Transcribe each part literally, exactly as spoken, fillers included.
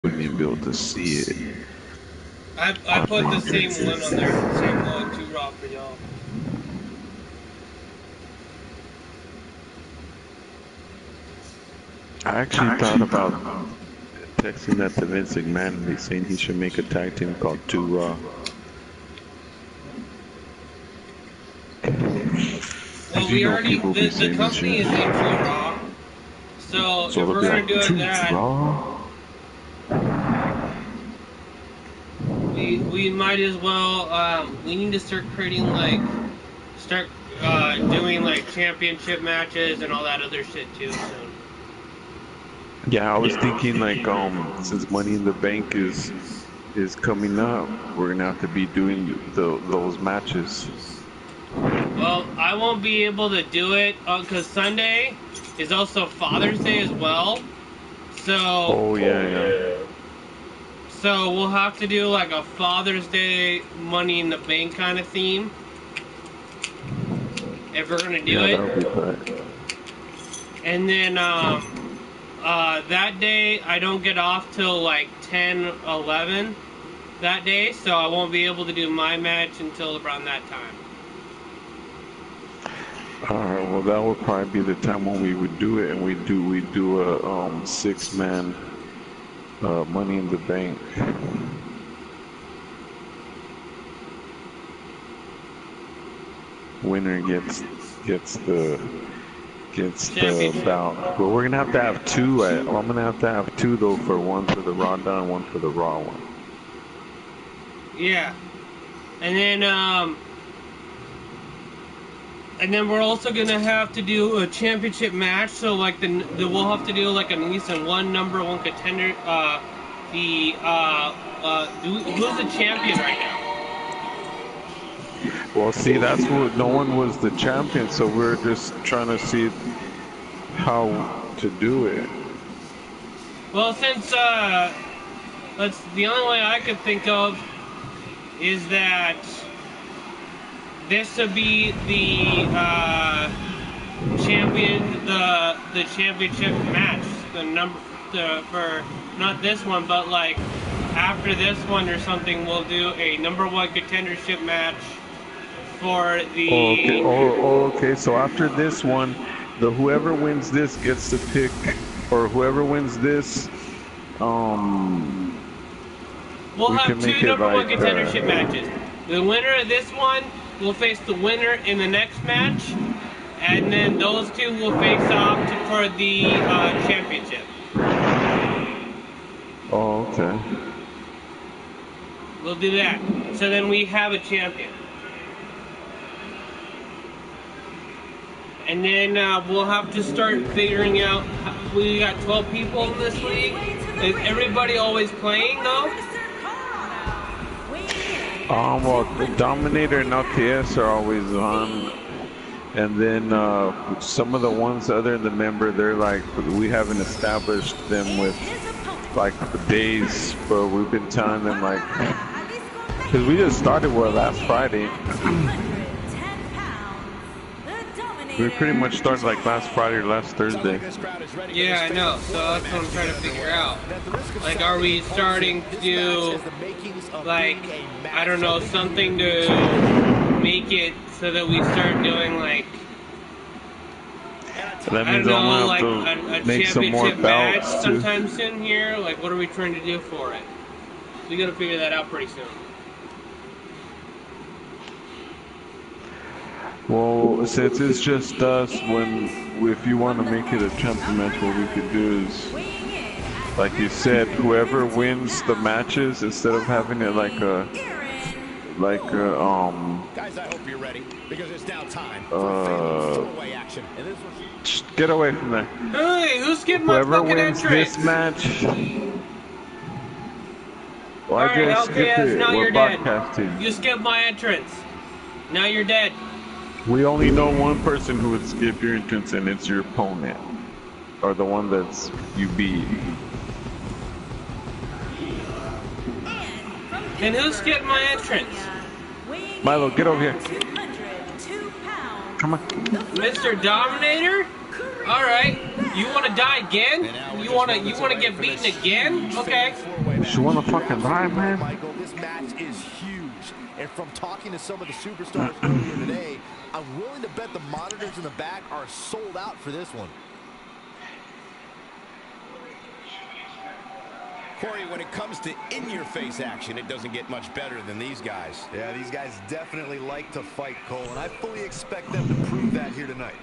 wouldn't even be able to see it. I I put the same one on there, same one, too raw for y'all. I actually thought about texting that to Vince McMahon and he's saying he should make a tag team called Two Raw. Well, we already, the, the company is in Two Raw, so, so if we're gonna like, do it that, raw? we we might as well. Um, we need to start creating like, start uh, doing like championship matches and all that other shit too soon. Yeah, I was thinking like um since Money in the Bank is is coming up, we're gonna have to be doing the, those matches. Well, I won't be able to do it because uh, Sunday is also Father's Day as well. So. Oh yeah, yeah. So we'll have to do like a Father's Day Money in the Bank kind of theme. If we're gonna do yeah, it. That'll be fun. And then um. Uh, that day, I don't get off till like ten, eleven that day, so I won't be able to do my match until around that time. Alright, well that would probably be the time when we would do it, and we do we do a um, six-man uh, Money in the Bank. Winner gets gets the Gets the bout. But we're gonna have to have two. I, I'm gonna have to have two though, for one for the Raw down, one for the Raw one. Yeah, and then um, and then we're also gonna have to do a championship match. So like the, the we'll have to do like at least a one number one contender. Uh, the uh, uh, who's the champion right now? Well, see, that's what, no one was the champion, so we're just trying to see how to do it. Well, since uh, that's the only way I could think of is that this would be the uh, champion, the the championship match, the number, the for not this one, but like after this one or something, we'll do a number one contendership match. For the oh, okay. Oh, oh, okay. So after this one, the whoever wins this gets to pick, or whoever wins this, um, we'll we have two number like, one contendership uh, matches. The winner of this one will face the winner in the next match, and then those two will face off to, for the uh, championship. Oh, okay. We'll do that. So then we have a champion. And then uh, we'll have to start figuring out, we got twelve people in this league. Is everybody always playing though? Um, well, the Dominator and L K S are always on. And then uh, some of the ones other than the member, they're like, we haven't established them with like days, but we've been telling them like, because we just started, well, last Friday. We pretty much started like last Friday or last Thursday. Yeah, I know. So that's what I'm trying to figure out. Like, are we starting to do, like, I don't know, something to make it so that we start doing, like, that I means don't know, I'm like gonna have a, to a make some more championship match belts sometime soon here? Like, what are we trying to do for it? We gotta figure that out pretty soon. Well, since it's just us, when if you want to make it a champion match, what we could do is, like you said, whoever wins the matches, instead of having it like a, like a, um, guys, I hope you're ready because it's now time uh, action. Get away from there. Hey, who's getting my whoever fucking wins entrance? this match. Well, I Alright, just skip it. now We're you're broadcasting. dead. You skipped my entrance. Now you're dead. We only know one person who would skip your entrance, and it's your opponent, or the one that's you beat. And who skipped my entrance? Milo, get over here. Come on. Mister Dominator? All right. You want to die again? You want to you want to get beaten again? Okay. You want to fucking die, man? Michael, this match is huge. And from talking to some of the superstars earlier today, I'm willing to bet the monitors in the back are sold out for this one. Corey, when it comes to in-your-face action, it doesn't get much better than these guys. Yeah, these guys definitely like to fight, Cole, and I fully expect them to prove that here tonight.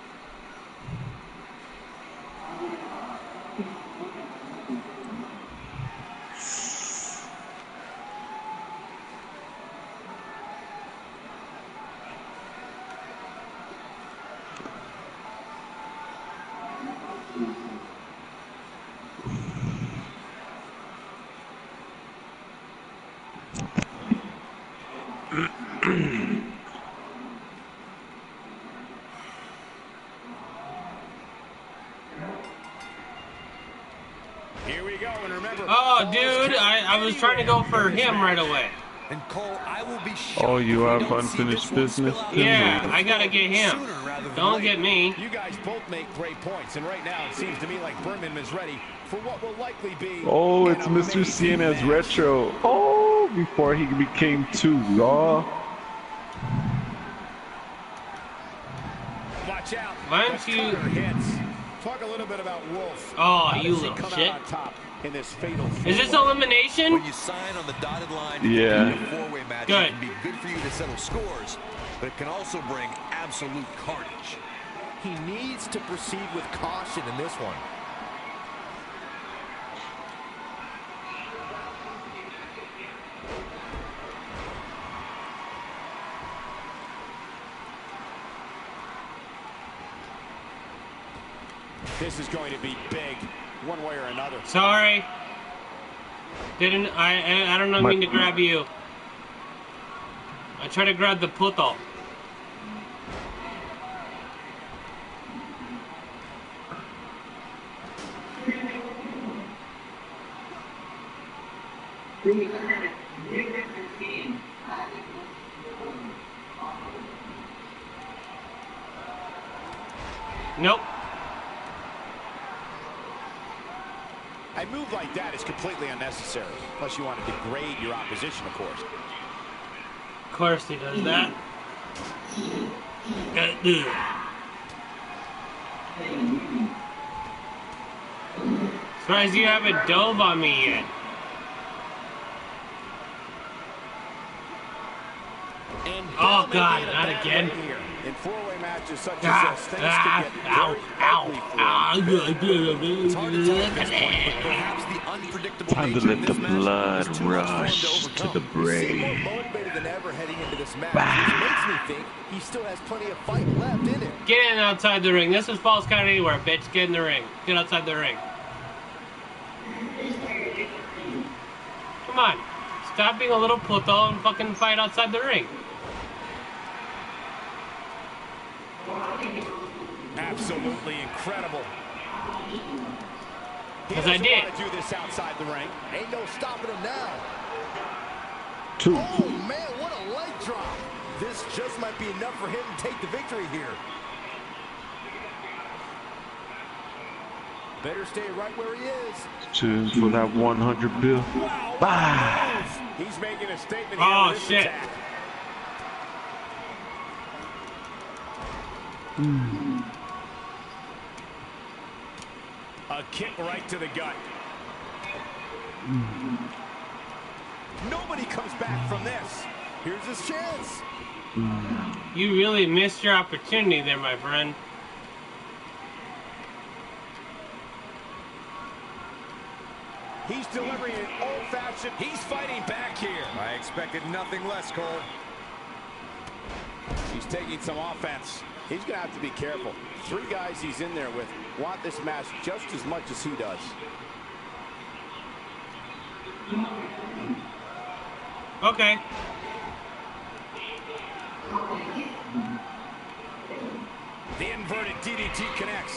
Here we go, and remember... Oh, dude, I, I was trying to go for him right away. And Cole, I will be Oh, you have unfinished business? Yeah, I gotta get him. Don't get me. You guys both make great points, and right now it seems to me like Berman is ready for what will likely be... Oh, it's Mister C N S Retro. Oh, before he became too raw. Watch out. Why don't you... Talk a little bit about Wolf. Oh, you little shit. In this fatal Is this elimination? When you sign on the dotted line, Yeah. in a four-way match, Good. it can be good for you to settle scores, but it can also bring absolute carnage. He needs to proceed with caution in this one. This is going to be big, one way or another. Sorry. Didn't I? I, I don't know. My- Mean to grab you. I tried to grab the puto. Nope. A move like that is completely unnecessary, unless you want to degrade your opposition, of course. Of course he does that. Uh, Surprised you haven't dove on me yet. And Oh God, not again. In four-way matches such as Ah, this, things ah, can get ow, very ow, ugly for ah, It's hard to tell at this point, ah. but perhaps the unpredictable Time to nature let of the this match blood is too much for him rush to overcome. the He's brain. more motivated than ever heading into this match, which makes me think he still has plenty of fight left in him. Get in outside the ring. This is false count anywhere, bitch. Get in the ring. Get outside the ring. Come on. Stop being a little puto and fucking fight outside the ring. absolutely incredible. Because I did. Want to do this outside the ring. Ain't no stopping him now. Two. Oh, man, what a leg drop. This just might be enough for him to take the victory here. Better stay right where he is. Two for that one hundred bill. Wow, Bye. he's making a statement here Oh, with this shit. attack. Mm. A kick right to the gut. Mm. Nobody comes back from this. Here's his chance. Mm. You really missed your opportunity there, my friend. He's delivering an old-fashioned... He's fighting back here. I expected nothing less, Cole. He's taking some offense. He's going to have to be careful. Three guys he's in there with want this match just as much as he does. Okay. The inverted D D T connects.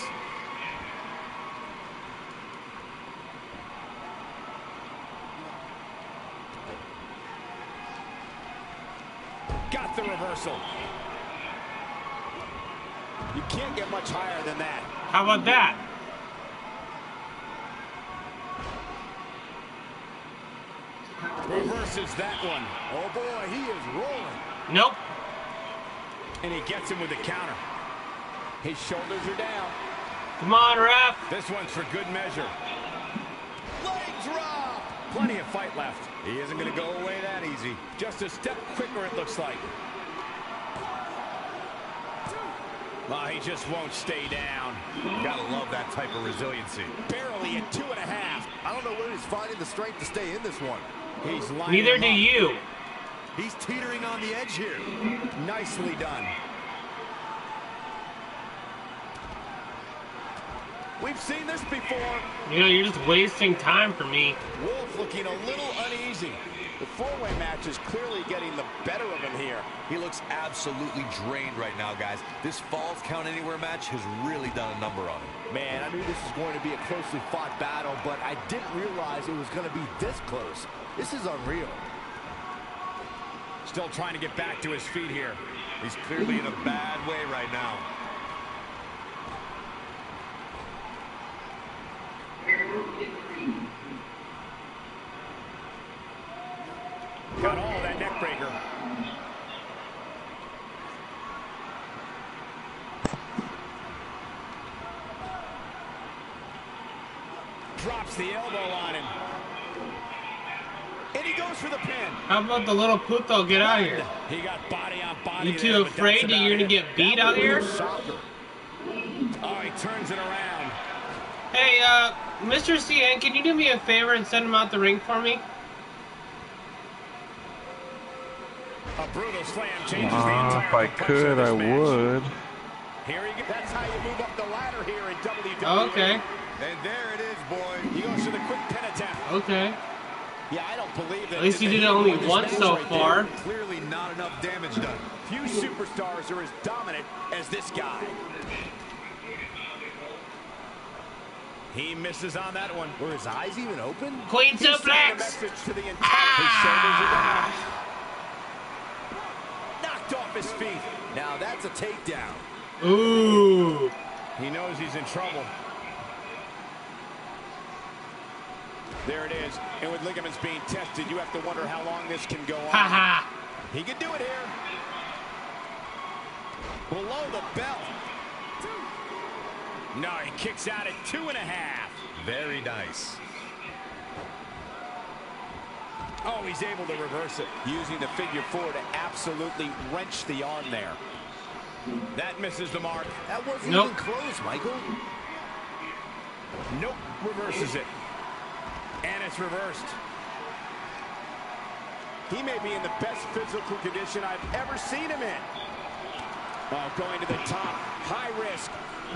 Got the reversal. You can't get much higher than that. How about that? Reverses that one. Oh boy, he is rolling. Nope. And he gets him with the counter. His shoulders are down. Come on, ref. This one's for good measure. Leg drop. Plenty of fight left. He isn't going to go away that easy. Just a step quicker, it looks like. Oh, he just won't stay down. Gotta love that type of resiliency. Barely at two and a half. I don't know where he's finding the strength to stay in this one. He's lining Neither him do up. you. He's teetering on the edge here. Nicely done. We've seen this before. You know, you're just wasting time for me. Wolf looking a little uneasy. The four-way match is clearly getting the better of him here. He looks absolutely drained right now, guys. This Falls Count Anywhere match has really done a number on him. Man, I knew this was going to be a closely fought battle, but I didn't realize it was going to be this close. This is unreal. Still trying to get back to his feet here. He's clearly in a bad way right now. Got all that neck breaker. Drops the elbow on him. And he goes for the pin. How about the little puto get out of here? He got body on body. You too there, but afraid that's that you're about gonna it. get beat out here? Soccer. Oh, he turns it around. Hey, uh, Mister C N, can you do me a favor and send him out the ring for me? A brutal slam changes the Uh, entire if I complexion could, of this I match. would. Here he goes. That's how you move up the ladder here in W W E. Oh, okay. And there it is, boy. He goes for the quick pin attempt. Okay. Yeah, I don't believe that. At least he that did it he only won this once match so right far. there. Clearly not enough damage done. Few superstars are as dominant as this guy. He misses on that one. Were his eyes even open? Queen He's sending a suplex. message to the entire. Ah! His shoulders are down. Knocked off his feet. Now that's a takedown. Ooh. He knows he's in trouble. There it is. And with ligaments being tested, you have to wonder how long this can go on. Ha ha. He can do it here. Below the belt. No, he kicks out at two and a half. Very nice. Oh, he's able to reverse it. Using the figure four to absolutely wrench the arm there. That misses the mark. That wasn't Nope. even close, Michael. Nope, reverses it. And it's reversed. He may be in the best physical condition I've ever seen him in. Oh, going to the top. High risk.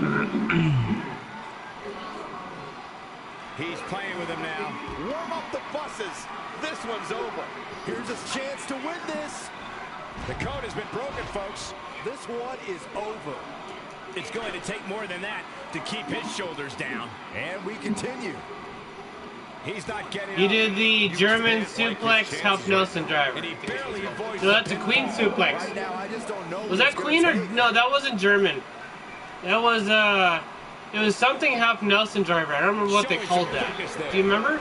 He's playing with him now. Warm up the buses. This one's over. Here's his chance to win this. The code has been broken, folks. This one is over. It's going to take more than that to keep his shoulders down. And we continue. He's not getting He up. did the German stand like suplex his Half chances Nelson driver. And he barely avoids So the that's a pinfall. Queen suplex. Right now, I just don't know. Was what that it's gonna Queen or take. no? That wasn't German. That was uh, it was something Half Nelson driver. I don't remember what they Showing called some that. quickness there. Do you remember?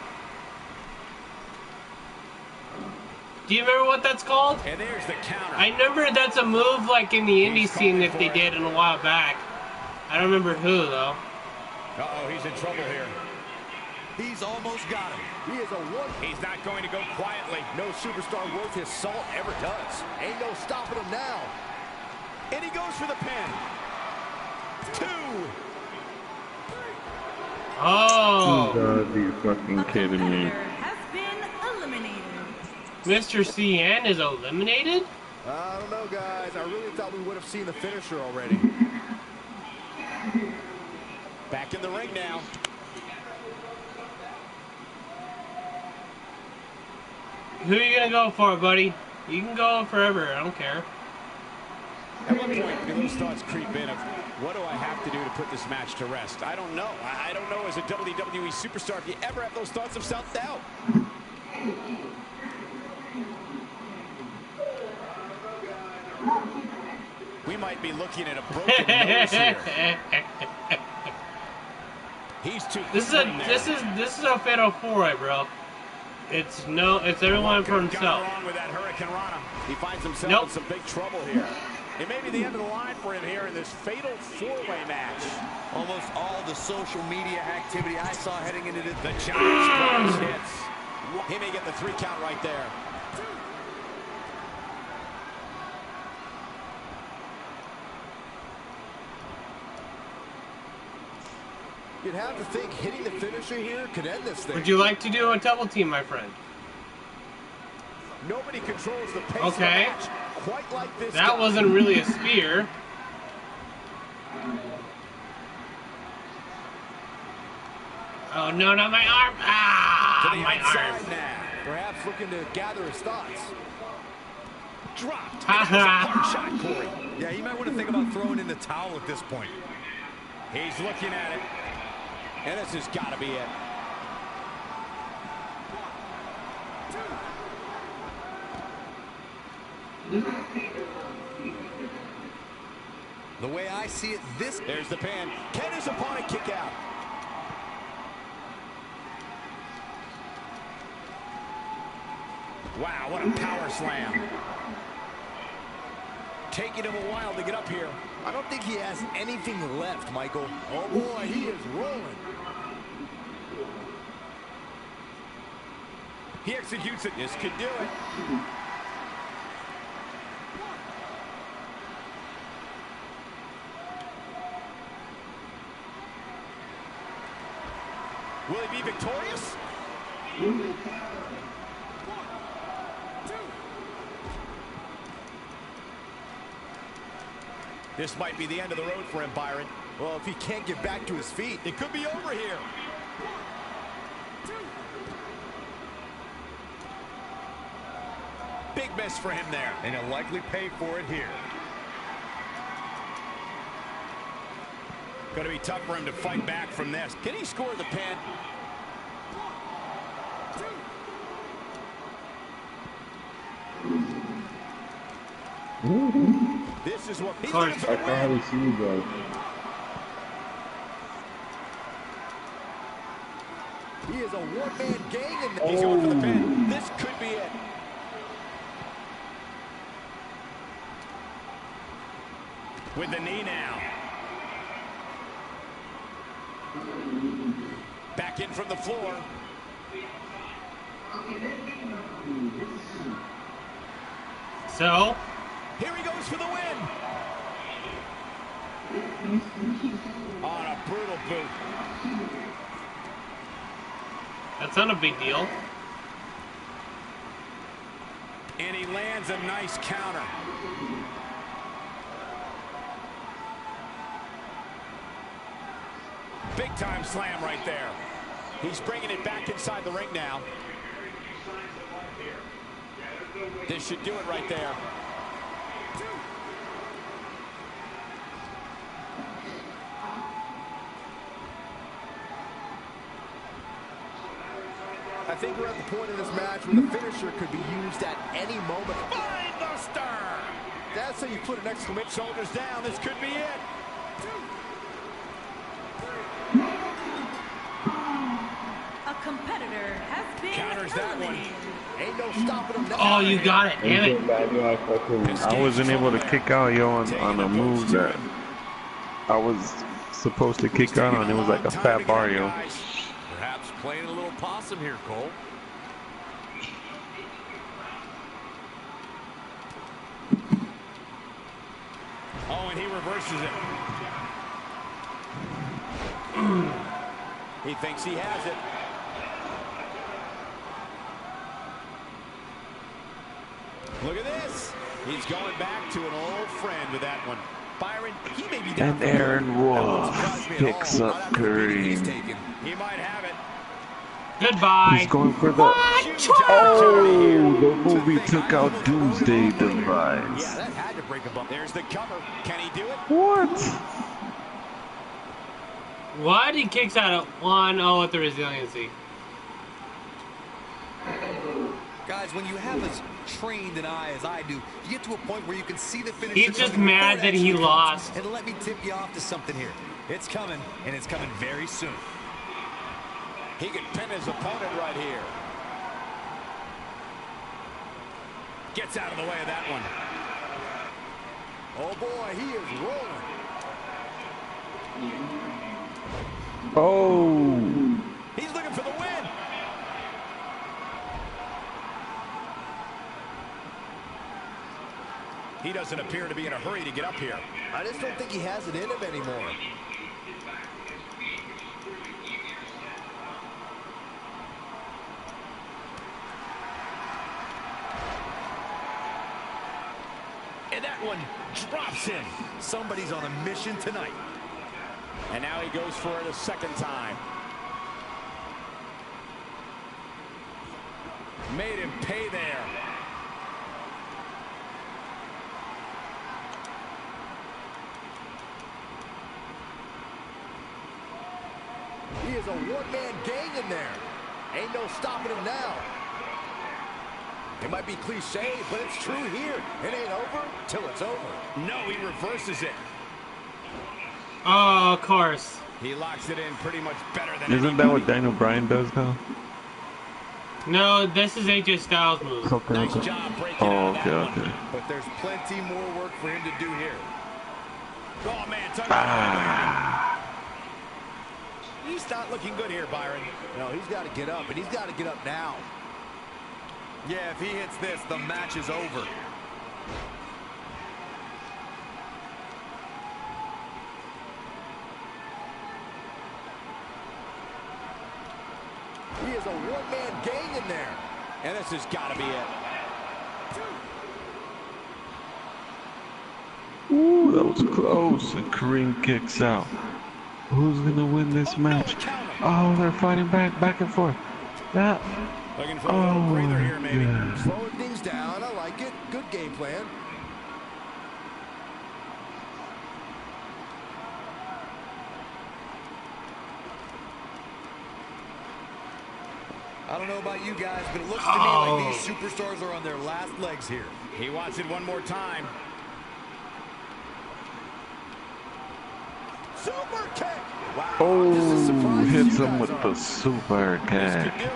Do you remember what that's called? And there's the counter. I remember that's a move like in the indie scene that they did in a while back. I don't remember who though. Uh-oh, he's in trouble here. He's almost got him. He is a one. He's not going to go quietly. No superstar worth his salt ever does. Ain't no stopping him now. And he goes for the pin. Two. Oh, You gotta be fucking kidding me. Has been eliminated. Mister C N is eliminated? I don't know, guys. I really thought we would have seen the finisher already. Back in the ring now. Who are you gonna go for, buddy? You can go forever. I don't care. At what point do those thoughts creep in of, what do I have to do to put this match to rest? I don't know. I I don't know as a W W E superstar if you ever have those thoughts of self-doubt. We might might be looking at a broken nose here. He's too This is a this is this is a fatal four-way, bro. It's no, it's everyone for himself. Wrong with that Hurricane Rana. He finds himself Nope. in some big trouble here. It may be the end of the line for him here in this fatal four-way match. Almost all the social media activity I saw heading into this. The challenge mm. hits. He may get the three count right there. You'd have to think hitting the finisher here could end this thing. Would you like to do a double team, my friend? Nobody controls the pace okay. of the match quite like this. That guy. wasn't really a spear. Oh no, not my arm! Ah, to the my outside arm. Now. Perhaps looking to gather his thoughts. Dropped. Ha ha. Hard shot, Corey. Yeah, you might want to think about throwing in the towel at this point. He's looking at it. And this has got to be it. The way I see it, this... There's the pin. Can his opponent kick out? Wow, what a power slam. Taking him a while to get up here. I don't think he has anything left, Michael. Oh boy, he is rolling. He executes it. This could do it. Will he be victorious? This might be the end of the road for him, Byron. Well, if he can't get back to his feet, it could be over here. Big miss for him there. And he'll likely pay for it here. Going to be tough for him to fight back from this. Can he score the pin? This is what he's going for the win. I can't see you guys. he is a one-man gang in the He's going for the pin. This could be it. With the knee now. Back in from the floor. So, here he goes for the win. On a brutal boot. that's not a big deal. And he lands a nice counter. Big time slam right there. He's bringing it back inside the ring now. This should do it right there. I think we're at the point in this match where the finisher could be used at any moment. Mindbuster! That's how you put an exclamation. Shoulders down. This could be it. A competitor has been Counters that one. eliminated. Ain't no stopping him. Oh, you got it, damn it. I wasn't able to kick out, yo, on, on a move that I was supposed to kick out on. It was like a fat bar, yo. Perhaps playing a little possum here, Cole. Oh, and he reverses it. He thinks he has it. Look at this. He's going back to an old friend with that one. Byron, he may be down. And Aaron Wolf picks up Kareem. He might have it. Goodbye. He's going for the... Oh, the movie took out Doomsday Device. Yeah, that had to break a bump. There's the cover. Can he do it? What? What? He kicks out at one. Oh, with the resiliency. Guys, when you have as trained an eye as I do, you get to a point where you can see the finish. He's just mad that he lost. And let me tip you off to something here. It's coming, and it's coming very soon. He could pin his opponent right here. Gets out of the way of that one. Oh boy, he is rolling. Oh. He's looking for the win. He doesn't appear to be in a hurry to get up here. I just don't think he has it in him anymore. And that one drops him. Somebody's on a mission tonight. And now he goes for it a second time. Made him pay there. He is a one-man gang in there. Ain't no stopping him now. It might be cliche, but it's true here. It ain't over till it's over. No, he reverses it. Oh, of course. He locks it in pretty much better than Isn't that what Daniel Bryan does now? No, this is A J Styles' move. Okay, Nice okay. job breaking Oh, out of okay, that one. okay. But there's plenty more work for him to do here. Oh, man. Talk Ah. He's not looking good here, Byron. No, he's got to get up, and he's got to get up now. Yeah, if he hits this, the match is over. He is a one-man gang in there. And this has got to be it. Ooh, that was close. And Kareem kicks out. Who's gonna win this match? Oh, they're fighting back, back and forth. That. Looking for a Oh little breather here, my maybe. God. Slowing things down. I like it. Good game plan. I don't know about you guys, but it looks to me Oh. like these superstars are on their last legs here. He wants it one more time. Super kick. Wow. Oh, this is surprising hits you him guys with are. the super This kick. could do it.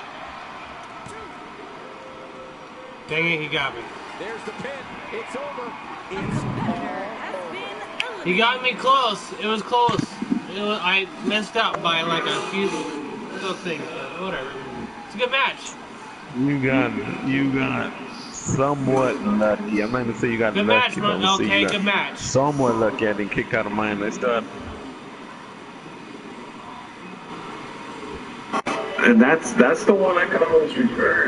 Dang it, he got me. There's the pin. It's over. A It's competitor all has over. been eliminated. He got me close. It was close. It was, I messed up by like a few little things, but whatever. It's a good match. You got, you got somewhat lucky. I'm not gonna say you got Good lucky, match, but man. I'm gonna say Okay, you got good match. somewhat lucky. I didn't kick out of mine. Let's start. And that's that's the one I could always refer.